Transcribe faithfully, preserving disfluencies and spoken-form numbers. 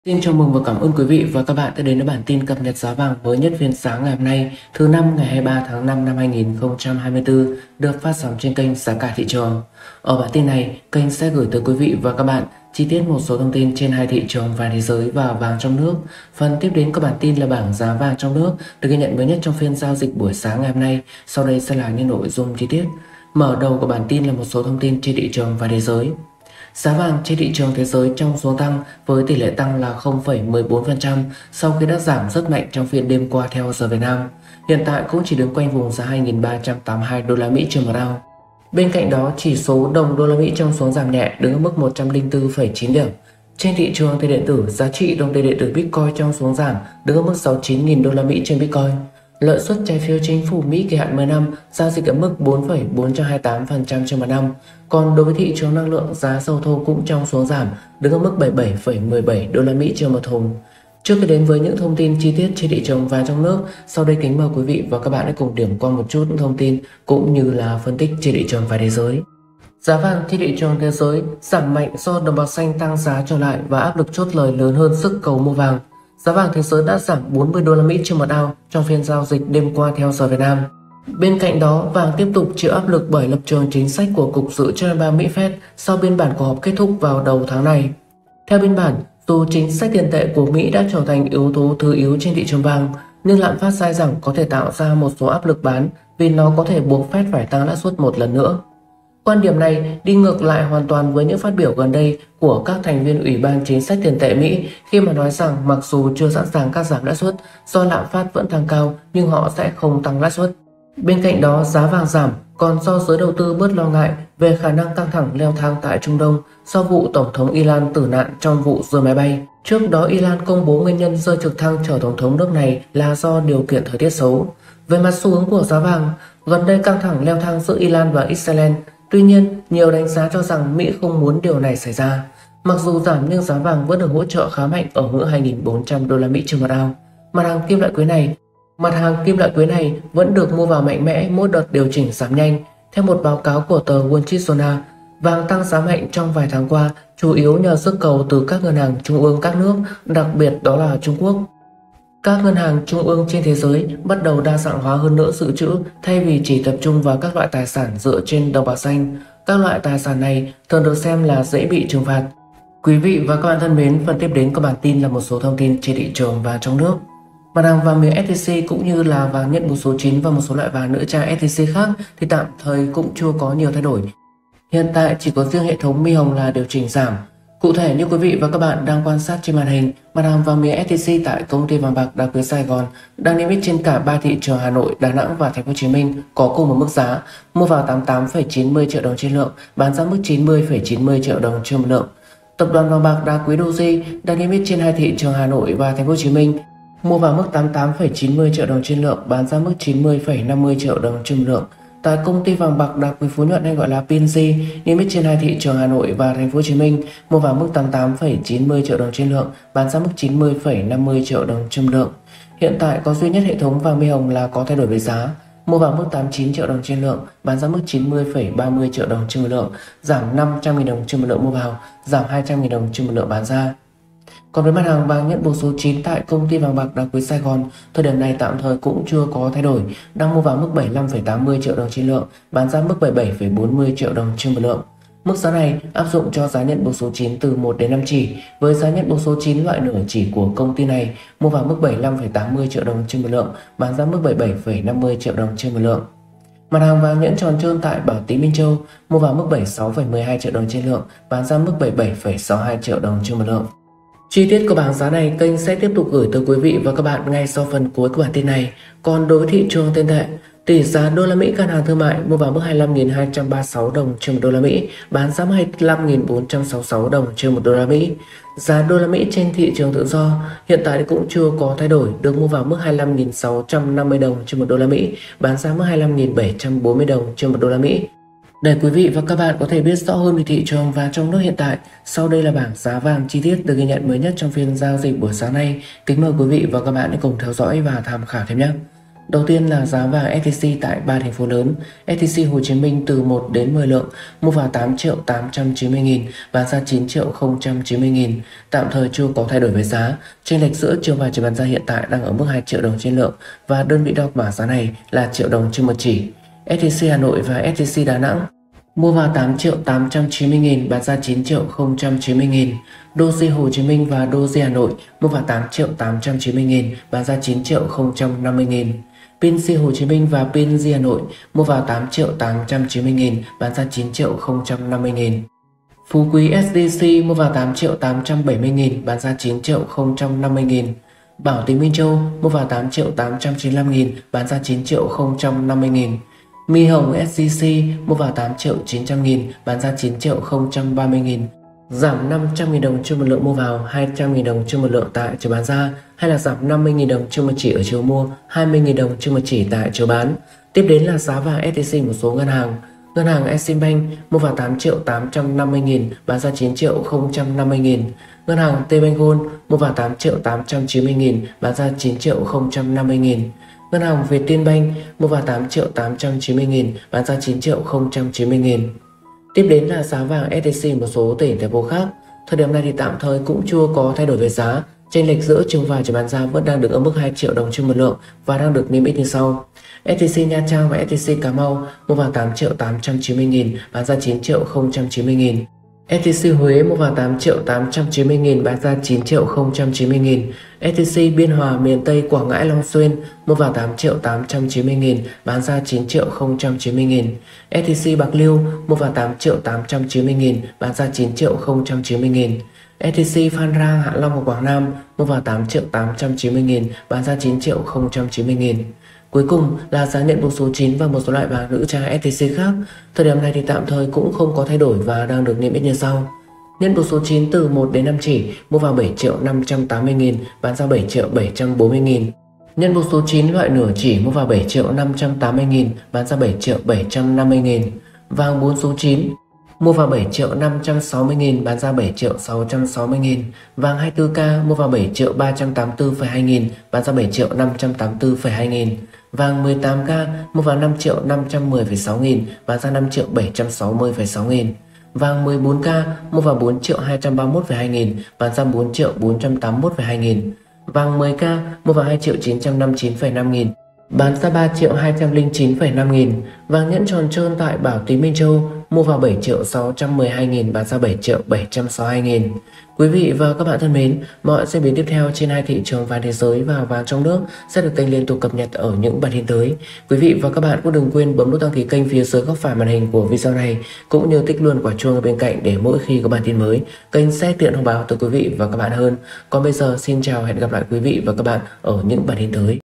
Xin chào mừng và cảm ơn quý vị và các bạn đã đến với bản tin cập nhật giá vàng mới nhất phiên sáng ngày hôm nay, thứ năm ngày hai mươi ba tháng năm năm hai nghìn không trăm hai mươi tư, được phát sóng trên kênh Giá cả thị trường. Ở bản tin này, kênh sẽ gửi tới quý vị và các bạn chi tiết một số thông tin trên hai thị trường vàng thế giới và vàng trong nước. Phần tiếp đến các bản tin là bảng giá vàng trong nước được ghi nhận mới nhất trong phiên giao dịch buổi sáng ngày hôm nay. Sau đây sẽ là những nội dung chi tiết. Mở đầu của bản tin là một số thông tin trên thị trường vàng thế giới. Giá vàng trên thị trường thế giới trong xu tăng với tỷ lệ tăng là không phẩy mười bốn phần trăm sau khi đã giảm rất mạnh trong phiên đêm qua theo giờ Việt Nam. Hiện tại cũng chỉ đứng quanh vùng giá hai nghìn ba trăm tám mươi hai đô la Mỹ trên một ounce. Bên cạnh đó, chỉ số đồng đô la Mỹ trong xuống giảm nhẹ đứng ở mức một trăm lẻ bốn phẩy chín điểm. Trên thị trường tiền điện tử, giá trị đồng tiền điện tử Bitcoin trong xuống giảm đứng ở mức sáu mươi chín nghìn đô la Mỹ trên Bitcoin. Lợi suất trái phiếu chính phủ Mỹ kỳ hạn mười năm giao dịch ở mức bốn phẩy bốn hai tám phần trăm trên một năm. Còn đối với thị trường năng lượng, giá dầu thô cũng trong xuống giảm, đứng ở mức bảy mươi bảy phẩy mười bảy đô la Mỹ trên một thùng. Trước khi đến với những thông tin chi tiết trên thị trường vàng trong nước, sau đây kính mời quý vị và các bạn hãy cùng điểm qua một chút những thông tin cũng như là phân tích trên thị trường vàng thế giới. Giá vàng trên thị trường thế giới giảm mạnh do đồng bạc xanh tăng giá trở lại và áp lực chốt lời lớn hơn sức cầu mua vàng. Giá vàng thế giới đã giảm bốn mươi đô la Mỹ trên một ounce trong phiên giao dịch đêm qua theo giờ Việt Nam. Bên cạnh đó, vàng tiếp tục chịu áp lực bởi lập trường chính sách của Cục Dự trữ Liên bang Mỹ Fed sau biên bản cuộc họp kết thúc vào đầu tháng này. Theo biên bản, dù chính sách tiền tệ của Mỹ đã trở thành yếu tố thứ yếu trên thị trường vàng, nhưng lạm phát dai dẳng có thể tạo ra một số áp lực bán vì nó có thể buộc Fed phải tăng lãi suất một lần nữa. Quan điểm này đi ngược lại hoàn toàn với những phát biểu gần đây của các thành viên Ủy ban Chính sách Tiền tệ Mỹ khi mà nói rằng mặc dù chưa sẵn sàng cắt giảm lãi suất do lạm phát vẫn tăng cao nhưng họ sẽ không tăng lãi suất. Bên cạnh đó, giá vàng giảm còn do giới đầu tư bớt lo ngại về khả năng căng thẳng leo thang tại Trung Đông sau vụ Tổng thống Iran tử nạn trong vụ rơi máy bay. Trước đó, Iran công bố nguyên nhân rơi trực thăng chở Tổng thống nước này là do điều kiện thời tiết xấu. Về mặt xu hướng của giá vàng, gần đây căng thẳng leo thang giữa Iran và Israel. Tuy nhiên, nhiều đánh giá cho rằng Mỹ không muốn điều này xảy ra. Mặc dù giảm nhưng giá vàng vẫn được hỗ trợ khá mạnh ở ngưỡng hai nghìn bốn trăm đô la Mỹ trên một ounce. Mặt hàng kim loại quý này, mặt hàng kim loại quý này vẫn được mua vào mạnh mẽ mỗi đợt điều chỉnh giảm nhanh. Theo một báo cáo của tờ Wall Street Journal, vàng tăng giá mạnh trong vài tháng qua chủ yếu nhờ sức cầu từ các ngân hàng trung ương các nước, đặc biệt đó là Trung Quốc. Các ngân hàng trung ương trên thế giới bắt đầu đa dạng hóa hơn nữa dự trữ thay vì chỉ tập trung vào các loại tài sản dựa trên đồng bạc xanh. Các loại tài sản này thường được xem là dễ bị trừng phạt. Quý vị và các bạn thân mến, phần tiếp đến của bản tin là một số thông tin trên thị trường vàng trong nước. Mặt hàng vàng miếng ét gi xê cũng như là vàng nhận một số chín và một số loại vàng nữ trang ét gi xê khác thì tạm thời cũng chưa có nhiều thay đổi. Hiện tại chỉ có riêng hệ thống Mi Hồng là điều chỉnh giảm. Cụ thể như quý vị và các bạn đang quan sát trên màn hình, mặt hàng vàng miếng ét gi xê tại công ty vàng bạc đá quý Sài Gòn đang niêm yết trên cả ba thị trường Hà Nội, Đà Nẵng và Thành phố Hồ Chí Minh có cùng một mức giá, mua vào tám mươi tám phẩy chín mươi triệu đồng trên lượng, bán ra mức chín mươi phẩy chín mươi triệu đồng trên một lượng. Tập đoàn vàng bạc đá quý Doji đang niêm yết trên hai thị trường Hà Nội và Thành phố Hồ Chí Minh, mua vào mức tám mươi tám phẩy chín mươi triệu đồng trên lượng, bán ra mức chín mươi phẩy năm mươi triệu đồng trên một lượng. Tại công ty vàng bạc đá quý Phú Nhuận hay gọi là pê en giê, niêm yết trên hai thị trường Hà Nội và Thành phố Hồ Chí Minh, mua vào mức tám mươi tám phẩy chín mươi triệu đồng trên lượng, bán ra mức chín mươi phẩy năm mươi triệu đồng trên một lượng. Hiện tại có duy nhất hệ thống vàng Mi Hồng là có thay đổi về giá, mua vào mức tám mươi chín triệu đồng trên lượng, bán ra mức chín mươi phẩy ba mươi triệu đồng trên một lượng, giảm năm trăm nghìn đồng trên một lượng mua vào, giảm hai trăm nghìn đồng trên một lượng bán ra. Còn với mặt hàng vàng nhẫn bầu số chín tại công ty vàng bạc đá quý Sài Gòn, thời điểm này tạm thời cũng chưa có thay đổi, đang mua vào mức bảy mươi lăm phẩy tám mươi triệu đồng trên lượng, bán ra mức bảy mươi bảy phẩy bốn mươi triệu đồng trên một lượng. Mức giá này áp dụng cho giá nhận bầu số chín từ một đến năm chỉ, với giá nhận bầu số chín loại nửa chỉ của công ty này mua vào mức bảy mươi lăm phẩy tám mươi triệu đồng trên một lượng, bán ra mức bảy mươi bảy phẩy năm mươi triệu đồng trên một lượng. Mặt hàng vàng nhẫn tròn trơn tại Bảo Tín Minh Châu mua vào mức bảy mươi sáu phẩy mười hai triệu đồng trên lượng, bán ra mức bảy mươi bảy phẩy sáu mươi hai triệu đồng trên một lượng. Chi tiết của bảng giá này kênh sẽ tiếp tục gửi tới quý vị và các bạn ngay sau phần cuối của bản tin này. Còn đối với thị trường tiền tệ, tỷ giá đô la Mỹ ngân hàng thương mại mua vào mức hai mươi lăm nghìn hai trăm ba mươi sáu đồng trên một đô la Mỹ, bán ra mức hai mươi lăm nghìn bốn trăm sáu mươi sáu đồng trên một đô la Mỹ. Giá đô la Mỹ trên thị trường tự do hiện tại cũng chưa có thay đổi, được mua vào mức hai mươi lăm nghìn sáu trăm năm mươi đồng trên một đô la Mỹ, bán ra mức hai mươi lăm nghìn bảy trăm bốn mươi đồng trên một đô la Mỹ. Để quý vị và các bạn có thể biết rõ hơn về thị trường vàng trong nước hiện tại, sau đây là bảng giá vàng chi tiết được ghi nhận mới nhất trong phiên giao dịch buổi sáng nay. Kính mời quý vị và các bạn hãy cùng theo dõi và tham khảo thêm nhé. Đầu tiên là giá vàng ét gi xê tại ba thành phố lớn. ét gi xê Hồ Chí Minh từ một đến mười lượng, mua vào tám triệu tám trăm chín mươi nghìn, bán ra chín triệu không trăm chín mươi nghìn. Tạm thời chưa có thay đổi về giá. Chênh lệch giữa chiều vàng chỉ bán ra hiện tại đang ở mức hai triệu đồng trên lượng và đơn vị đo mã giá này là triệu đồng trên một chỉ. ét gi xê Hà Nội và ét gi xê Đà Nẵng mua vào tám triệu tám trăm chín mươi nghìn, bán ra chín triệu không trăm chín mươi nghìn. Doji Hồ Chí Minh và Doji Hà Nội mua vào tám triệu tám trăm chín mươi nghìn, bán ra chín triệu không trăm năm mươi nghìn. Pinsi Hồ Chí Minh và Pinsi Hà Nội mua vào tám triệu tám trăm chín mươi nghìn, bán ra chín triệu không trăm năm mươi nghìn. Phú Quý ét gi xê mua vào tám triệu tám trăm bảy mươi nghìn, bán ra chín triệu không trăm năm mươi nghìn. Bảo Tín Minh Châu mua vào tám triệu tám trăm chín mươi lăm nghìn, bán ra chín triệu không trăm năm mươi nghìn. Mi Hồng ét gi xê mua vào tám triệu chín trăm nghìn, bán ra chín triệu không trăm ba mươi nghìn. Giảm năm trăm nghìn đồng trên một lượng mua vào, hai trăm nghìn đồng trên một lượng tại chiều bán ra, hay là giảm năm mươi nghìn đồng trên một chỉ ở chiều mua, hai mươi nghìn đồng trên một chỉ tại chiều bán. Tiếp đến là giá vàng ét gi xê một số ngân hàng. Ngân hàng Eximbank mua vào tám triệu tám trăm năm mươi nghìn, bán ra chín triệu không trăm năm mươi nghìn. Ngân hàng Tbank Gold mua vào tám triệu tám trăm chín mươi nghìn, bán ra chín triệu không trăm năm mươi nghìn. Ngân hàng Vietinbank mua vào tám triệu tám trăm chín mươi nghìn, bán ra chín triệu không trăm chín mươi nghìn. Tiếp đến là giá vàng ét gi xê một số tỉnh thành phố khác. Thời điểm này thì tạm thời cũng chưa có thay đổi về giá. Chênh lệch giữa chiều vàng chỉ bán ra vẫn đang được ở mức hai triệu đồng trên một lượng và đang được niêm yết như sau. ét gi xê Nha Trang và ét gi xê Cà Mau mua vào tám triệu tám trăm chín mươi nghìn, bán ra chín triệu không trăm chín mươi nghìn. ét gi xê Huế mua vào tám triệu tám trăm chín mươi nghìn, bán ra chín triệu không trăm chín mươi nghìn. ét gi xê Biên Hòa miền Tây Quảng Ngãi Long Xuyên mua vào tám triệu tám trăm chín mươi nghìn, bán ra chín triệu không trăm chín mươi nghìn. ét gi xê Bạc Liêu mua vào tám triệu tám trăm chín mươi nghìn, bán ra chín triệu không trăm chín mươi nghìn. ét gi xê Phan Rang Hạ Long và Quảng Nam mua vào tám triệu tám trăm chín mươi nghìn, bán ra chín triệu không trăm chín mươi nghìn. Cuối cùng là giá nhận buộc số chín và một số loại vàng nữ trang ét gi xê khác. Thời điểm này thì tạm thời cũng không có thay đổi và đang được niêm yết như sau. Nhận buộc số chín từ một đến năm chỉ mua vào bảy triệu năm trăm tám mươi nghìn, bán ra bảy triệu bảy trăm bốn mươi nghìn. Nhận buộc số chín loại nửa chỉ mua vào bảy triệu năm trăm tám mươi nghìn, bán ra bảy triệu bảy trăm năm mươi nghìn. Vàng bốn số chín mua vào bảy triệu năm trăm sáu mươi nghìn, bán ra bảy triệu sáu trăm sáu mươi nghìn. Vàng hai mươi tư ca mua vào bảy triệu ba trăm tám mươi tư phẩy hai nghìn, bán ra bảy triệu năm trăm tám mươi tư phẩy hai nghìn. Vàng mười tám ca mua vào năm triệu năm trăm mười phẩy sáu nghìn, bán ra năm triệu bảy trăm sáu mươi phẩy sáu nghìn. Vàng mười bốn ca mua vào bốn triệu hai trăm ba mươi mốt phẩy hai nghìn, bán ra bốn triệu bốn trăm tám mươi mốt phẩy hai nghìn. Vàng mười ca mua vào hai triệu chín trăm năm mươi chín phẩy năm nghìn, bán ra ba triệu hai trăm lẻ chín phẩy năm nghìn. Vàng nhẫn tròn trơn tại Bảo Tín Minh Châu mua vào bảy triệu sáu trăm mười hai nghìn, bán ra bảy triệu bảy trăm sáu mươi hai nghìn. Quý vị và các bạn thân mến, mọi diễn biến tiếp theo trên hai thị trường vàng thế giới và vàng trong nước sẽ được kênh liên tục cập nhật ở những bản tin tới. Quý vị và các bạn cũng đừng quên bấm nút đăng ký kênh phía dưới góc phải màn hình của video này, cũng như tích luôn quả chuông ở bên cạnh để mỗi khi có bản tin mới, kênh sẽ tiện thông báo tới quý vị và các bạn hơn. Còn bây giờ xin chào, hẹn gặp lại quý vị và các bạn ở những bản tin tới.